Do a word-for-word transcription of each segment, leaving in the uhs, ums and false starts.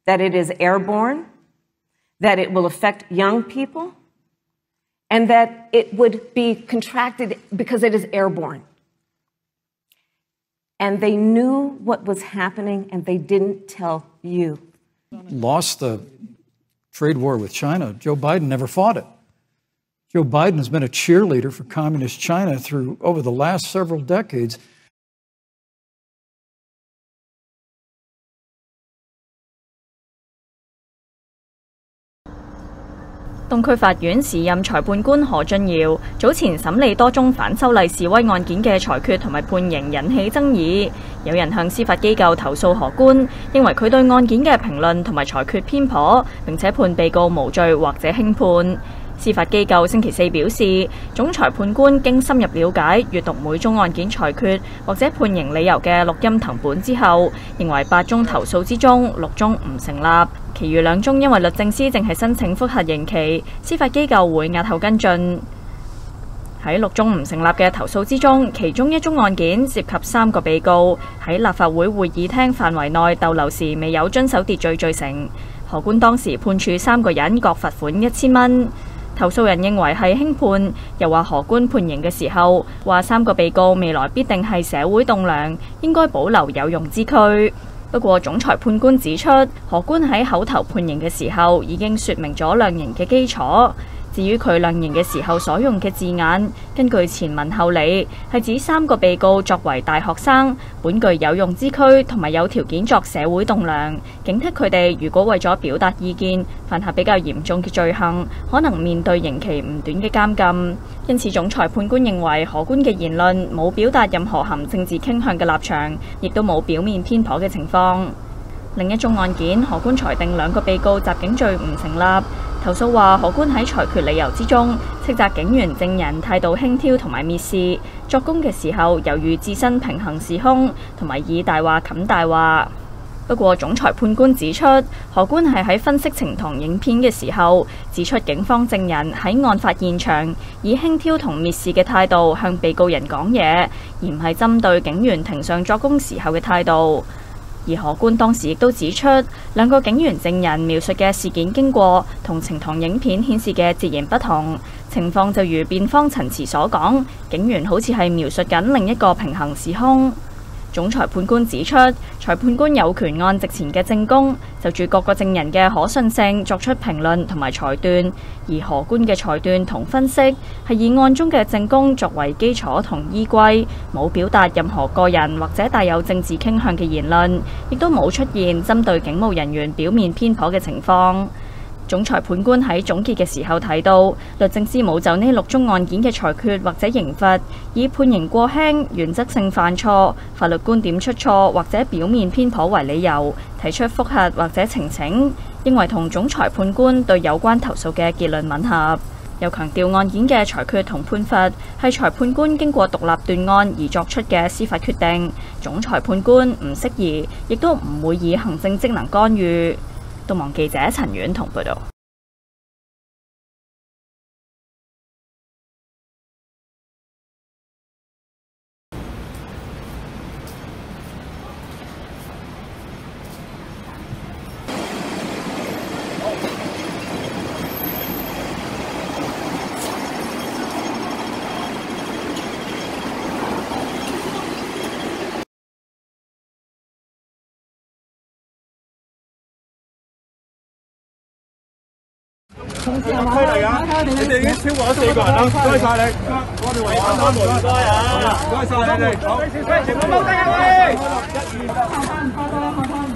that it is airborne, that it will affect young people, and that it would be contracted because it is airborne. And they knew what was happening, and they didn't tell you. Lost the trade war with China. Joe Biden never fought it. Joe Biden has been a cheerleader for communist China through over the last several decades. 東區法院時任裁判官何俊堯早前審理多宗反修例示威案件嘅裁決同埋判刑引起爭議，有人向司法機構投訴何官，認為佢對案件嘅評論同埋裁決偏頗，並且判被告無罪或者輕判。司法機構星期四表示，總裁判官經深入了解、閱讀每宗案件裁決或者判刑理由嘅錄音藤本之後，認為八宗投訴之中六宗唔成立，其餘兩宗因為律政司正係申請覆核刑期，司法機構會押後跟進。喺六宗唔成立嘅投訴之中，其中一宗案件涉及三個被告喺立法會會議廳範圍內逗留時未有遵守秩序罪成，何官當時判處三個人各罰款一千蚊。投訴人認為係輕判，又話何官判刑嘅時候話三個被告未來必定係社會棟梁，應該保留有用之軀。不過總裁判官指出，何官喺口頭判刑嘅時候已經說明咗量刑嘅基礎。至於佢量刑嘅時候所用嘅字眼，根據前文後理，係指三個被告作為大學生，本具有用之軀，同埋有條件作社會棟梁，警惕佢哋如果為咗表達意見，犯下比較嚴重嘅罪行，可能面對刑期唔短嘅監禁。因此，總裁判官認為何官嘅言論冇表達任何含政治傾向嘅立場，亦都冇表面偏頗嘅情況。另一宗案件，何官裁定兩個被告襲警罪唔成立。投訴話何官喺裁決理由之中，斥責警員證人態度輕佻同埋蔑視，作供嘅時候猶豫置身平行時空，同埋以大話冚大話。不過總裁判官指出，何官係喺分析呈堂影片嘅時候，指出警方證人喺案發現場以輕佻同蔑視嘅態度向被告人講嘢，而唔係針對警員庭上作供時候嘅態度。而何官當時亦都指出，兩個警員證人描述嘅事件經過同呈堂影片顯示嘅截然不同，情況就如辯方陳詞所講，警員好似係描述緊另一個平行時空。總裁判官指出，裁判官有權按席前嘅證供，就住各個證人嘅可信性作出評論同埋裁斷，而何官嘅裁斷同分析係以案中嘅證供作為基礎同依歸，冇表達任何個人或者帶有政治傾向嘅言論，亦都冇出現針對警務人員表面偏頗嘅情況。總裁判官喺總結嘅時候提到，律政司冇就呢六宗案件嘅裁決或者刑罰，以判刑過輕、原則性犯錯、法律觀點出錯或者表面偏頗為理由，提出覆核或者呈請，認為同總裁判官對有關投訴嘅結論吻合。又強調案件嘅裁決同判罰係裁判官經過獨立斷案而作出嘅司法決定，總裁判官唔適宜，亦都唔會以行政職能干預。東網記者陳婉彤報道。 同事係咪嚟㗎？你哋已經超過咗四個人啦，唔該晒你。我哋維安開門，唔該啊，唔該晒你哋。好，全部踎低啊喂！一、二、三，開翻，開翻。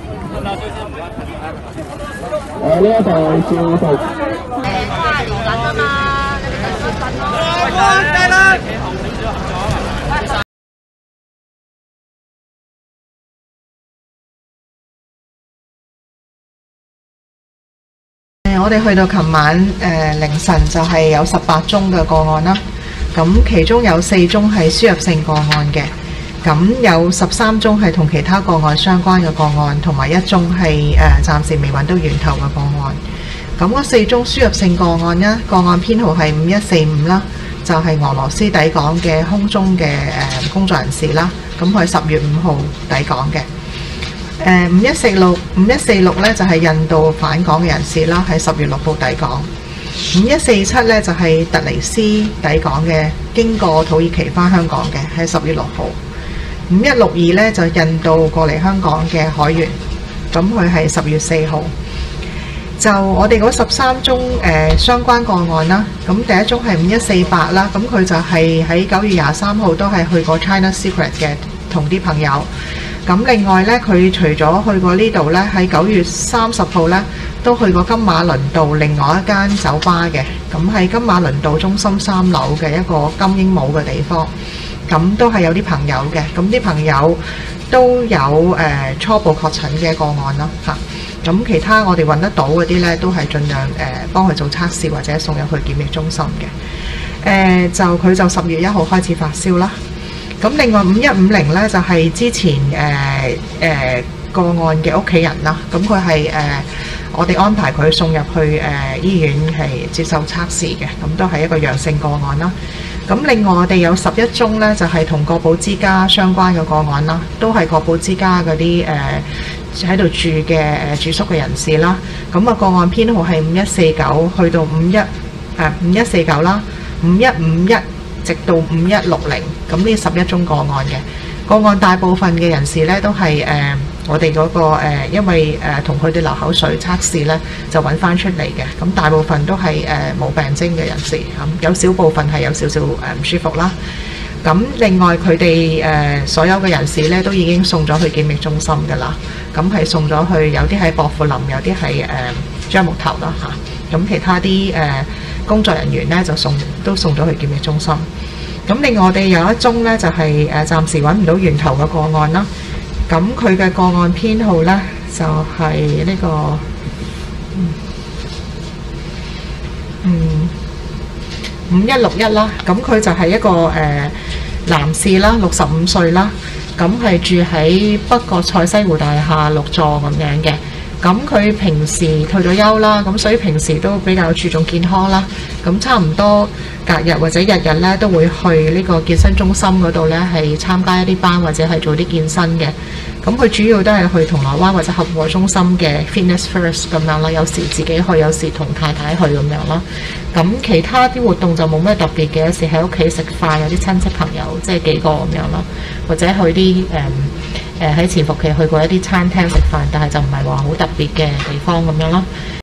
誒，呢一度照度。誒，我係嚟緊啊嘛，你哋等身份咯。好，得啦。企後少少合作。 我哋去到琴晚誒、呃、凌晨就係有十八宗嘅個案啦，咁其中有四宗係輸入性個案嘅，咁有十三宗係同其他個案相關嘅個案，同埋一宗係誒、呃、暫時未揾到源頭嘅個案。咁嗰四宗輸入性個案呢，個案編號係五一四五啦，就係、是、俄羅斯抵港嘅空中嘅誒、呃、工作人士啦，咁佢係十月五號抵港嘅。 誒五一四六五一四六咧就係印度返港嘅人士啦，喺十月六號抵港。五一四七咧就係突尼斯抵港嘅，經過土耳其返香港嘅，喺十月六號。五一六二咧就印度過嚟香港嘅海員，咁佢係十月四號。就我哋嗰十三宗誒、呃、相關個案啦，咁第一宗係五一四八啦，咁佢就係喺九月廿三號都係去過 China Secret 嘅，同啲朋友。咁另外咧，佢除咗去過呢度咧，喺九月三十號咧都去過金馬倫道另外一間酒吧嘅，咁喺金馬倫道中心三樓嘅一個金鸚鵡嘅地方，咁都係有啲朋友嘅，咁啲朋友都有誒、呃、初步確診嘅個案啦嚇。咁其他我哋揾得到嗰啲咧，都係盡量誒、呃、幫佢做測試或者送入去檢疫中心嘅。誒、呃、就佢就十月一號開始發燒啦。咁另外五一五零咧就係、是、之前誒誒、呃呃、個案嘅屋企人啦。咁佢係誒我哋安排佢送入去誒、呃、醫院係接受測試嘅，咁都係一個陽性個案啦。咁另外我哋有十一宗咧，就係、是、同國寶之家相關嘅個案啦，都係國寶之家嗰啲誒喺度住嘅誒、呃、住宿嘅人士啦。咁、那個個案編號係五一四九去到五一誒五一四九啦，五一五一直到五一六零。咁呢十一宗個案嘅個案，大部分嘅人士咧都係誒、呃、我哋嗰、那個、呃、因為誒同佢哋流口水測試咧就揾翻出嚟嘅。咁大部分都係誒冇病徵嘅人士，咁有少部分係有少少誒唔舒服啦。咁另外佢哋誒所有嘅人士咧都已經送咗去檢疫中心㗎啦。咁係送咗去，有啲喺薄扶林，有啲係誒樟木頭啦嚇。咁其他啲誒、呃、工作人員咧就送都送咗去檢疫中心。咁另外我哋有一宗咧就係、是、誒暫時揾唔到源頭嘅個案啦。咁佢嘅個案編號咧就係、是、呢、這個嗯嗯五一六一啦。咁佢就係一個誒、呃、男士啦，六十五歲啦。咁係住喺北角賽西湖大廈六座咁樣嘅。咁佢平時退咗休啦，咁所以平時都比較注重健康啦。咁差唔多隔日或者日日咧都會去呢個健身中心嗰度咧係參加一啲班或者係做啲健身嘅。咁佢主要都係去銅鑼灣或者合和中心嘅 Fitness First 咁樣啦，有時自己去，有時同太太去咁樣啦。咁其他啲活動就冇咩特別嘅，有時喺屋企食飯，有啲親戚朋友即係幾個咁樣啦，或者去啲誒誒喺潛伏期去過一啲餐廳食飯，但係就唔係話好特別嘅地方咁樣咯。